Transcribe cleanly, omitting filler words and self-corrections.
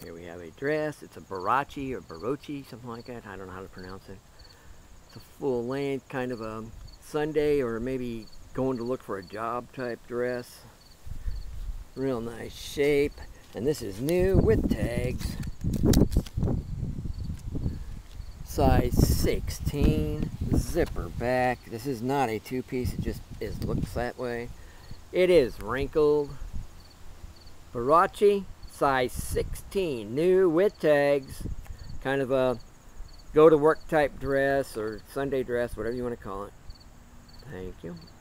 Here we have a dress. It's a Brioche or Brioche, something like that. I don't know how to pronounce it. It's a full length, kind of a Sunday or maybe going to look for a job type dress. Real nice shape. And this is new with tags. Size 16, zipper back. This is not a two-piece, it just looks that way. It is wrinkled. Brioche, size 16, new with tags. Kind of a go-to-work type dress or Sunday dress, whatever you want to call it. Thank you.